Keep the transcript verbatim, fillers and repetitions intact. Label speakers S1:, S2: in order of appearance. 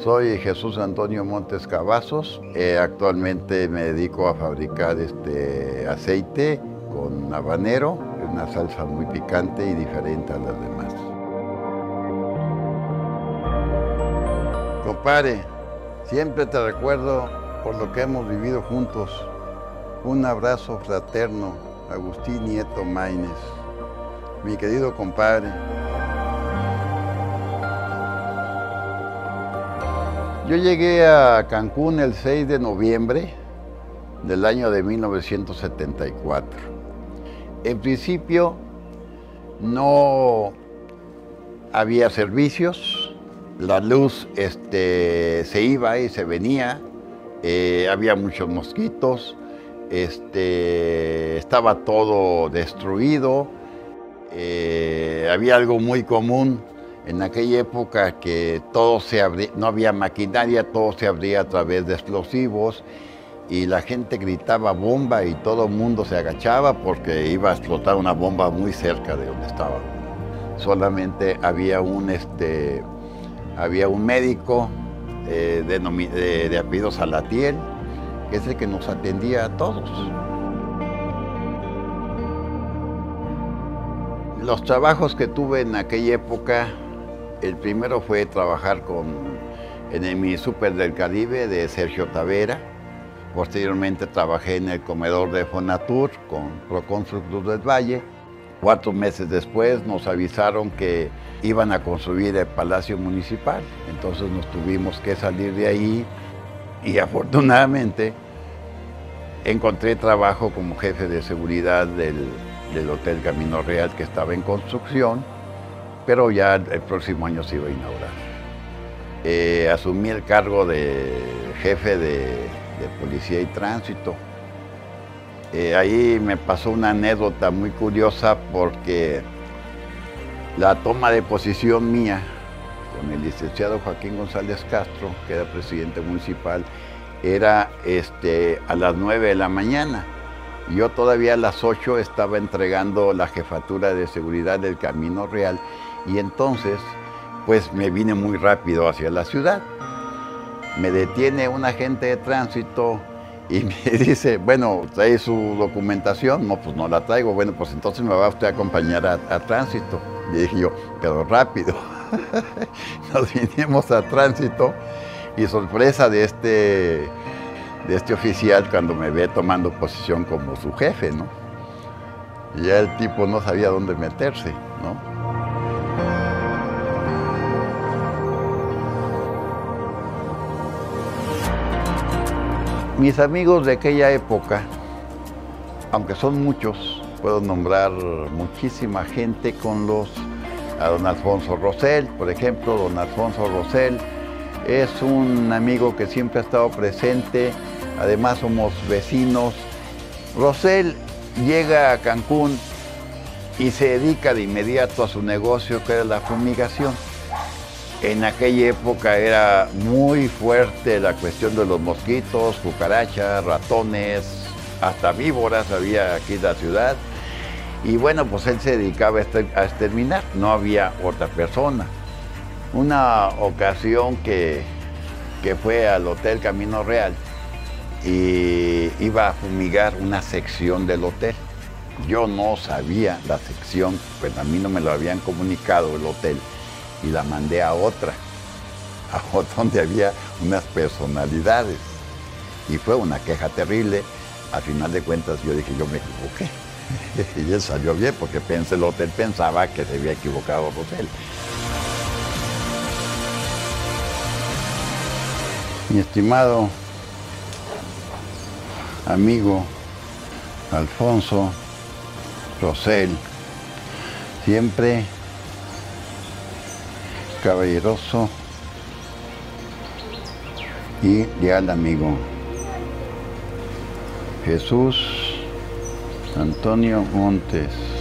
S1: Soy Jesús Antonio Montes Cavazos. Eh, actualmente me dedico a fabricar este aceite con habanero, una salsa muy picante y diferente a las demás. Compadre, siempre te recuerdo por lo que hemos vivido juntos. Un abrazo fraterno, Agustín Nieto Maínez. Mi querido compadre. Yo llegué a Cancún el seis de noviembre del año de mil novecientos setenta y cuatro. En principio no había servicios, la luz este, se iba y se venía, eh, había muchos mosquitos, este, estaba todo destruido, eh, había algo muy común. En aquella época que todo se abría, no había maquinaria, todo se abría a través de explosivos y la gente gritaba bomba y todo el mundo se agachaba porque iba a explotar una bomba muy cerca de donde estaba. Solamente había un, este, había un médico eh, de, de, de apellido Salatiel, que es el que nos atendía a todos. Los trabajos que tuve en aquella época, el primero fue trabajar con, en el Mini Super del Caribe de Sergio Tavera. Posteriormente trabajé en el comedor de Fonatur con Proconstructos del Valle. Cuatro meses después nos avisaron que iban a construir el Palacio Municipal. Entonces nos tuvimos que salir de ahí y afortunadamente encontré trabajo como jefe de seguridad del, del Hotel Camino Real que estaba en construcción, pero ya el próximo año se iba a inaugurar. Eh, asumí el cargo de jefe de, de Policía y Tránsito. Eh, ahí me pasó una anécdota muy curiosa porque la toma de posición mía con el licenciado Joaquín González Castro, que era presidente municipal, era este, a las nueve de la mañana. Yo todavía a las ocho estaba entregando la jefatura de seguridad del Camino Real y entonces pues me vine muy rápido hacia la ciudad. Me detiene un agente de tránsito y me dice, bueno, ¿trae su documentación? No, pues no la traigo. Bueno, pues entonces me va usted a acompañar a, a tránsito. Y dije yo, pero rápido. Nos vinimos a tránsito y sorpresa de este, de este oficial cuando me ve tomando posición como su jefe, ¿no? Y ya el tipo no sabía dónde meterse, ¿no? Mis amigos de aquella época, aunque son muchos, puedo nombrar muchísima gente con los, a don Alfonso Rosell, por ejemplo. Don Alfonso Rosell es un amigo que siempre ha estado presente, además somos vecinos. Rosell llega a Cancún y se dedica de inmediato a su negocio, que era la fumigación. En aquella época era muy fuerte la cuestión de los mosquitos, cucarachas, ratones, hasta víboras había aquí en la ciudad. Y bueno, pues él se dedicaba a exterminar, no había otra persona. Una ocasión que, que fue al Hotel Camino Real y iba a fumigar una sección del hotel. Yo no sabía la sección, pues a mí no me lo habían comunicado el hotel. Y la mandé a otra, a otra donde había unas personalidades. Y fue una queja terrible. Al final de cuentas yo dije, yo me equivoqué. Y él salió bien porque pensé, el hotel pensaba que se había equivocado el hotel. Mi estimado amigo Alfonso Rosell, siempre caballeroso y leal amigo. Jesús Antonio Montes